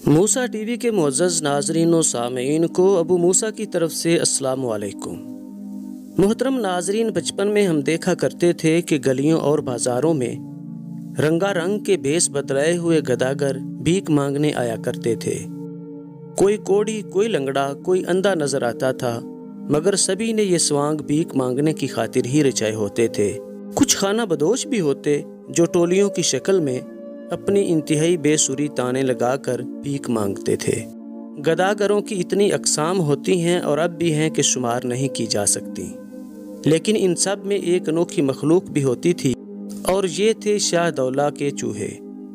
موسیٰ T V کے معزز ناظرین و سامعین کو ابو موسیٰ کی طرف سے السلام علیکم۔ محترم ناظرین، بچپن میں ہم دیکھا کرتے تھے کہ گلیوں اور بازاروں میں رنگا رنگ کے بھیس بدلائے ہوئے گداگر بھیک مانگنے آیا کرتے تھے۔ کوئی کوڑی، کوئی لنگڑا، کوئی اندھا نظر آتا تھا، مگر سبھی نے یہ سوانگ بھیک مانگنے کی خاطر ہی رچائے ہوتے تھے۔ کچھ خانہ بدوش بھی ہوتے جو ٹولیوں کی شکل میں اپنی انتہائی بے سری تانے لگا کر بھیک مانگتے تھے۔ گداگروں کی اتنی اقسام ہوتی ہیں اور اب بھی ہیں کہ شمار نہیں کی جا سکتی، لیکن ان سب میں ایک انوکھی مخلوق بھی ہوتی تھی، اور یہ تھے شاہ دولہ کے چوہے،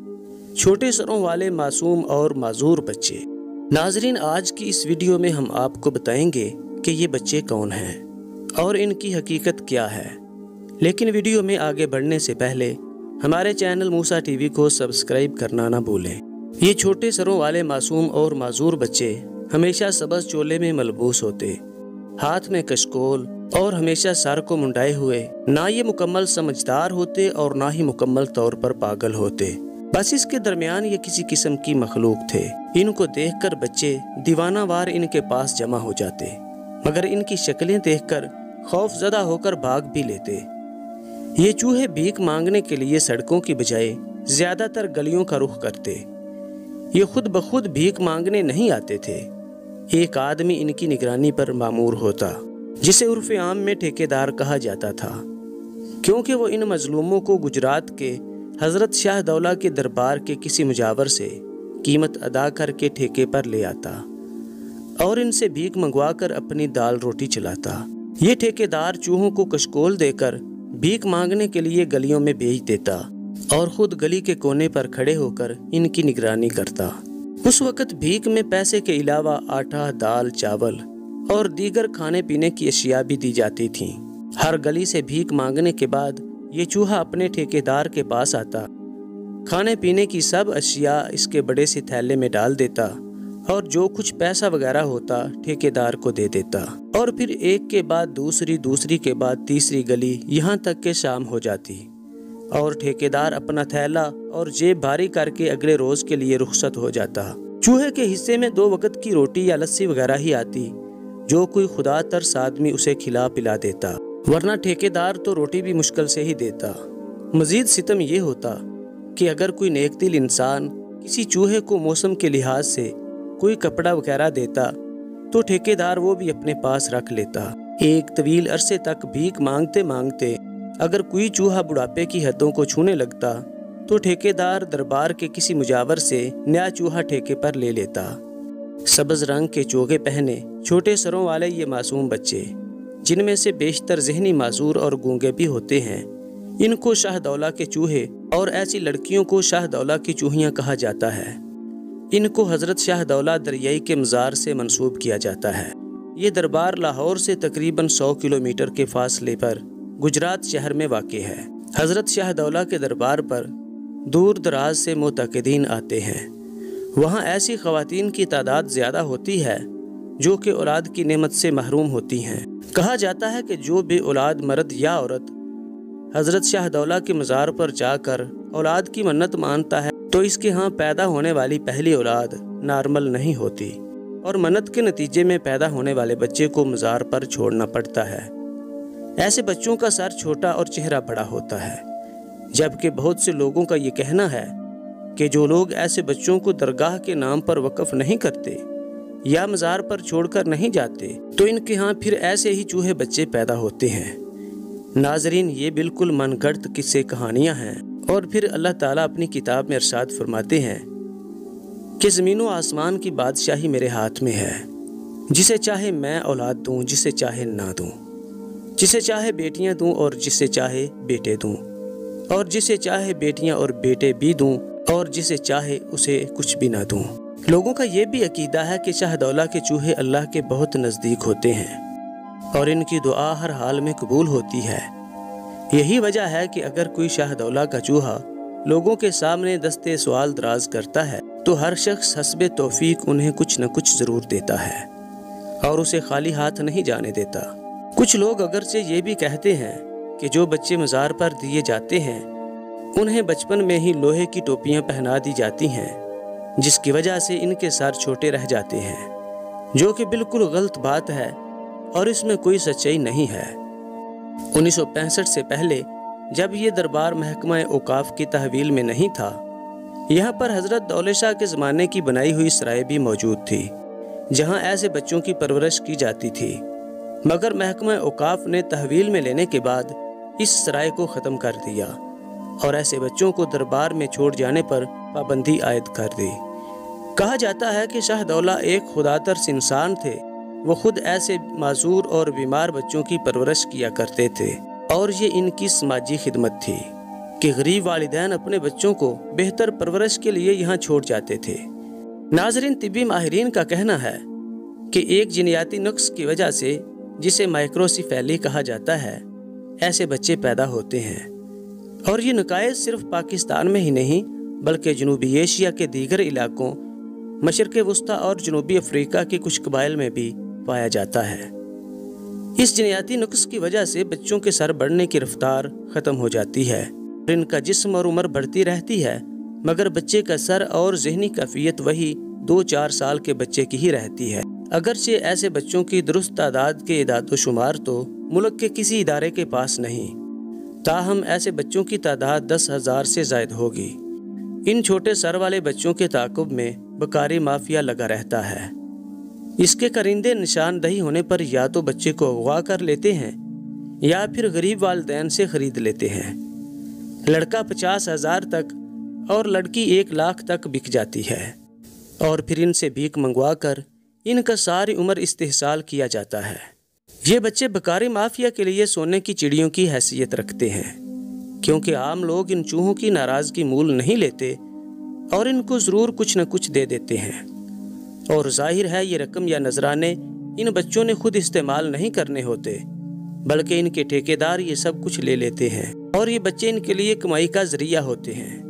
چھوٹے سروں والے معصوم اور معذور بچے۔ ناظرین، آج کی اس ویڈیو میں ہم آپ کو بتائیں گے کہ یہ بچے کون ہیں اور ان کی حقیقت کیا ہے۔ لیکن ویڈیو میں آگے بڑھنے سے پہلے ہمارے چینل موسیٰ ٹی وی کو سبسکرائب کرنا نہ بھولیں۔ یہ چھوٹے سروں والے معصوم اور معذور بچے ہمیشہ سبز چولے میں ملبوس ہوتے، ہاتھ میں کشکول اور ہمیشہ سر کو منڈائے ہوئے۔ نہ یہ مکمل سمجھدار ہوتے اور نہ ہی مکمل طور پر پاگل ہوتے، بس اس کے درمیان یہ کسی قسم کی مخلوق تھے۔ ان کو دیکھ کر بچے دیوانہ وار ان کے پاس جمع ہو جاتے، مگر ان کی شکلیں دیکھ کر خوف زدہ ہو کر بھاگ بھی لیتے۔ یہ چوہے بھیک مانگنے کے لیے سڑکوں کی بجائے زیادہ تر گلیوں کا رخ کرتے۔ یہ خود بخود بھیک مانگنے نہیں آتے تھے، ایک آدمی ان کی نگرانی پر مامور ہوتا، جسے عرف عام میں ٹھیکیدار کہا جاتا تھا، کیونکہ وہ ان مظلوموں کو گجرات کے حضرت شاہ دولہ کے دربار کے کسی مجاور سے قیمت ادا کر کے ٹھیکے پر لے آتا اور ان سے بھیک منگوا کر اپنی دال روٹی چلاتا۔ یہ ٹھیکیدار چوہوں کو کشکول دے کر بھیک مانگنے کے لیے گلیوں میں بھیج دیتا اور خود گلی کے کونے پر کھڑے ہو کر ان کی نگرانی کرتا۔ اس وقت بھیک میں پیسے کے علاوہ آٹا، دال، چاول اور دیگر کھانے پینے کی اشیاء بھی دی جاتی تھیں۔ ہر گلی سے بھیک مانگنے کے بعد یہ چوہا اپنے ٹھیکیدار کے پاس آتا، کھانے پینے کی سب اشیاء اس کے بڑے سے تھیلے میں ڈال دیتا اور جو کچھ پیسہ وغیرہ ہوتا ٹھیکیدار کو دے دیتا، اور پھر ایک کے بعد دوسری، دوسری کے بعد تیسری گلی، یہاں تک کہ شام ہو جاتی اور ٹھیکیدار اپنا تھیلا اور جیب بھاری کر کے اگلے روز کے لیے رخصت ہو جاتا۔ چوہے کے حصے میں 2 وقت کی روٹی یا لسی وغیرہ ہی آتی، جو کوئی خدا ترس آدمی اسے کھلا پلا دیتا، ورنہ ٹھیکیدار تو روٹی بھی مشکل سے ہی دیتا۔ مزید ستم یہ ہوتا کہ اگر کوئی نیک دل انسان کسی چوہے کو موسم کے لحاظ سے کوئی کپڑا وغیرہ دیتا تو ٹھیکیدار وہ بھی اپنے پاس رکھ لیتا۔ ایک طویل عرصے تک بھیک مانگتے مانگتے اگر کوئی چوہا بڑھاپے کی حدوں کو چھونے لگتا تو ٹھیکیدار دربار کے کسی مجاور سے نیا چوہا ٹھیکے پر لے لیتا۔ سبز رنگ کے چوغے پہنے چھوٹے سروں والے یہ معصوم بچے، جن میں سے بیشتر ذہنی معذور اور گونگے بھی ہوتے ہیں، ان کو شاہ دولہ کے چوہے اور ایسی لڑکیوں کو شاہ دولہ کی چوہیاں کہا جاتا ہے۔ ان کو حضرت شاہ دولہ دریائی کے مزار سے منسوب کیا جاتا ہے۔ یہ دربار لاہور سے تقریباً 100 کلومیٹر کے فاصلے پر گجرات شہر میں واقع ہے۔ حضرت شاہ دولہ کے دربار پر دور دراز سے معتقدین آتے ہیں۔ وہاں ایسی خواتین کی تعداد زیادہ ہوتی ہے جو کہ اولاد کی نعمت سے محروم ہوتی ہیں۔ کہا جاتا ہے کہ جو بے اولاد مرد یا عورت حضرت شاہ دولہ کے مزار پر جا کر اولاد کی منت مانتا ہے تو اس کے ہاں پیدا ہونے والی پہلی اولاد نارمل نہیں ہوتی، اور منت کے نتیجے میں پیدا ہونے والے بچے کو مزار پر چھوڑنا پڑتا ہے۔ ایسے بچوں کا سر چھوٹا اور چہرہ بڑا ہوتا ہے، جبکہ بہت سے لوگوں کا یہ کہنا ہے کہ جو لوگ ایسے بچوں کو درگاہ کے نام پر وقف نہیں کرتے یا مزار پر چھوڑ کر نہیں جاتے تو ان کے ہاں پھر ایسے ہی چوہے بچے پیدا ہوتے ہیں۔ ناظرین، یہ بالکل من گھڑت قصے کہانیاں ہیں، اور پھر اللہ تعالیٰ اپنی کتاب میں ارشاد فرماتے ہیں کہ زمین و آسمان کی بادشاہی میرے ہاتھ میں ہے، جسے چاہے میں اولاد دوں، جسے چاہے نہ دوں، جسے چاہے بیٹیاں دوں اور جسے چاہے بیٹے دوں، اور جسے چاہے بیٹیاں اور بیٹے بھی دوں اور جسے چاہے اسے کچھ بھی نہ دوں۔ لوگوں کا یہ بھی عقیدہ ہے کہ شاہ دولہ کے چوہے اللہ کے بہت نزدیک ہوتے ہیں اور ان کی دعا ہر حال میں قبول ہوتی ہے۔ یہی وجہ ہے کہ اگر کوئی شاہ دولہ کا چوہا لوگوں کے سامنے دستے سوال دراز کرتا ہے تو ہر شخص حسب توفیق انہیں کچھ نہ کچھ ضرور دیتا ہے اور اسے خالی ہاتھ نہیں جانے دیتا۔ کچھ لوگ اگرچہ یہ بھی کہتے ہیں کہ جو بچے مزار پر دیے جاتے ہیں انہیں بچپن میں ہی لوہے کی ٹوپیاں پہنا دی جاتی ہیں جس کی وجہ سے ان کے سر چھوٹے رہ جاتے ہیں، جو کہ بالکل غلط بات ہے اور اس میں کوئی سچائی نہیں ہے۔ 1965 سے پہلے جب یہ دربار محکمہ اوقاف کی تحویل میں نہیں تھا، یہاں پر حضرت دولت شاہ کے زمانے کی بنائی ہوئی سرائے بھی موجود تھی، جہاں ایسے بچوں کی پرورش کی جاتی تھی، مگر محکمہ اوقاف نے تحویل میں لینے کے بعد اس سرائے کو ختم کر دیا اور ایسے بچوں کو دربار میں چھوڑ جانے پر پابندی عائد کر دی۔ کہا جاتا ہے کہ شاہ دولہ ایک خدا ترس انسان تھے، وہ خود ایسے معذور اور بیمار بچوں کی پرورش کیا کرتے تھے، اور یہ ان کی سماجی خدمت تھی کہ غریب والدین اپنے بچوں کو بہتر پرورش کے لیے یہاں چھوڑ جاتے تھے۔ ناظرین، طبی ماہرین کا کہنا ہے کہ ایک جینیاتی نقص کی وجہ سے، جسے مائکروسیفیلی کہا جاتا ہے، ایسے بچے پیدا ہوتے ہیں، اور یہ نقائص صرف پاکستان میں ہی نہیں بلکہ جنوبی ایشیا کے دیگر علاقوں، مشرق وسطیٰ اور جنوبی افریقہ کے کچھ قبائل میں بھی پایا جاتا ہے۔ اس جینیاتی نقص کی وجہ سے بچوں کے سر بڑھنے کی رفتار ختم ہو جاتی ہے، ان کا جسم اور عمر بڑھتی رہتی ہے، مگر بچے کا سر اور ذہنی کیفیت وہی 2-4 سال کے بچے کی ہی رہتی ہے۔ اگرچہ ایسے بچوں کی درست تعداد کے اعداد و شمار تو ملک کے کسی ادارے کے پاس نہیں، تاہم ایسے بچوں کی تعداد 10,000 سے زائد ہوگی۔ ان چھوٹے سر والے بچوں کے تعاقب میں بکاری مافیا لگا رہتا ہے۔ اس کے کرندے نشاندہی ہونے پر یا تو بچے کو اغوا کر لیتے ہیں یا پھر غریب والدین سے خرید لیتے ہیں۔ لڑکا 50,000 تک اور لڑکی 1 لاکھ تک بک جاتی ہے، اور پھر ان سے بھیک منگوا کر ان کا ساری عمر استحصال کیا جاتا ہے۔ یہ بچے بکاری مافیا کے لیے سونے کی چڑیوں کی حیثیت رکھتے ہیں، کیونکہ عام لوگ ان چوہوں کی ناراضگی مول نہیں لیتے اور ان کو ضرور کچھ نہ کچھ دے دیتے ہیں، اور ظاہر ہے یہ رقم یا نذرانے ان بچوں نے خود استعمال نہیں کرنے ہوتے، بلکہ ان کے ٹھیکیدار یہ سب کچھ لے لیتے ہیں، اور یہ بچے ان کے لیے کمائی کا ذریعہ ہوتے ہیں۔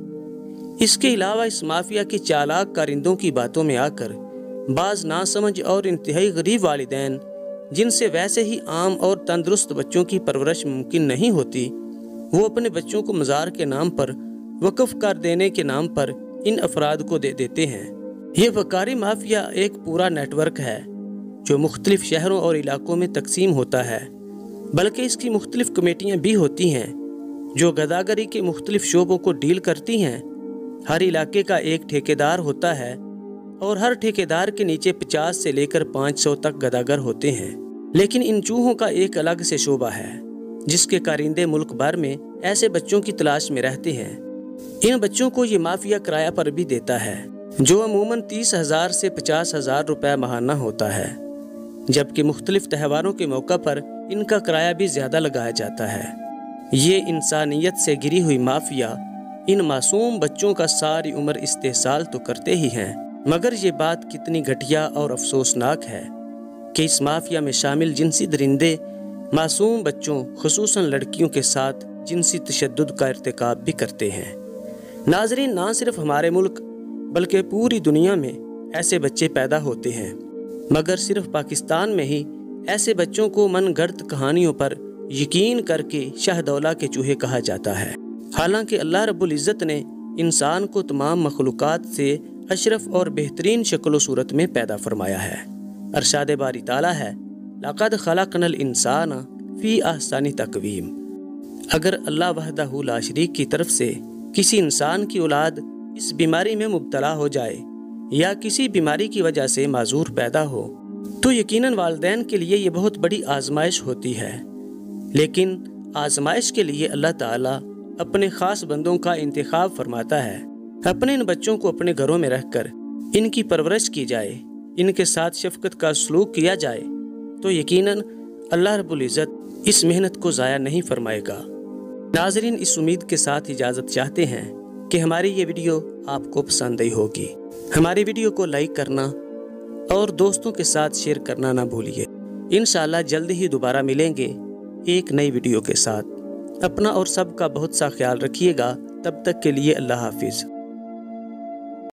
اس کے علاوہ اس مافیا کے چالاک کارندوں کی باتوں میں آ کر بعض ناسمجھ اور انتہائی غریب والدین، جن سے ویسے ہی عام اور تندرست بچوں کی پرورش ممکن نہیں ہوتی، وہ اپنے بچوں کو مزار کے نام پر وقف کر دینے کے نام پر ان افراد کو دے دیتے ہیں۔ یہ بکاری مافیا ایک پورا نیٹ ورک ہے جو مختلف شہروں اور علاقوں میں تقسیم ہوتا ہے، بلکہ اس کی مختلف کمیٹیاں بھی ہوتی ہیں جو گداگری کے مختلف شعبوں کو ڈیل کرتی ہیں۔ ہر علاقے کا ایک ٹھیکیدار ہوتا ہے اور ہر ٹھیکیدار کے نیچے 50 سے لے کر 500 تک گداگر ہوتے ہیں، لیکن ان چوہوں کا ایک الگ سے شعبہ ہے جس کے کارندے ملک بھر میں ایسے بچوں کی تلاش میں رہتے ہیں۔ ان بچوں کو یہ مافیا کرایہ پر بھی دیتا ہے، جو عموماً 30,000 سے 50,000 روپے ماہانہ ہوتا ہے، جبکہ مختلف تہواروں کے موقع پر ان کا کرایہ بھی زیادہ لگایا جاتا ہے۔ یہ انسانیت سے گری ہوئی مافیا ان معصوم بچوں کا ساری عمر استحصال تو کرتے ہی ہیں، مگر یہ بات کتنی گھٹیا اور افسوسناک ہے کہ اس مافیا میں شامل جنسی درندے معصوم بچوں خصوصاً لڑکیوں کے ساتھ جنسی تشدد کا ارتکاب بھی کرتے ہیں۔ ناظرین، نہ صرف ہمارے ملک بلکہ پوری دنیا میں ایسے بچے پیدا ہوتے ہیں، مگر صرف پاکستان میں ہی ایسے بچوں کو من گھڑت کہانیوں پر یقین کر کے شاہ دولہ کے چوہے کہا جاتا ہے، حالانکہ اللہ رب العزت نے انسان کو تمام مخلوقات سے اشرف اور بہترین شکل و صورت میں پیدا فرمایا ہے۔ ارشاد باری تعالیٰ ہے، لَقَدْ خَلَقْنَا الْإِنسَانَ فِي أَحْسَنِ تَقْوِيمٍ۔ اگر اللہ وحدہ لا شریک کی طرف سے کسی انسان کی اولاد اس بیماری میں مبتلا ہو جائے یا کسی بیماری کی وجہ سے معذور پیدا ہو تو یقیناً والدین کے لیے یہ بہت بڑی آزمائش ہوتی ہے، لیکن آزمائش کے لیے اللہ تعالیٰ اپنے خاص بندوں کا انتخاب فرماتا ہے۔ اپنے ان بچوں کو اپنے گھروں میں رکھ کر ان کی پرورش کی جائے، ان کے ساتھ شفقت کا سلوک کیا جائے تو یقیناً اللہ رب العزت اس محنت کو ضائع نہیں فرمائے گا۔ ناظرین، اس امید کے ساتھ اجازت چاہتے ہیں کہ ہماری یہ ویڈیو آپ کو پسند آئی ہوگی۔ ہماری ویڈیو کو لائک کرنا اور دوستوں کے ساتھ شیئر کرنا نہ بھولیے۔ انشاءاللہ جلد ہی دوبارہ ملیں گے ایک نئی ویڈیو کے ساتھ۔ اپنا اور سب کا بہت سا خیال رکھیے گا۔ تب تک کے لیے اللہ حافظ۔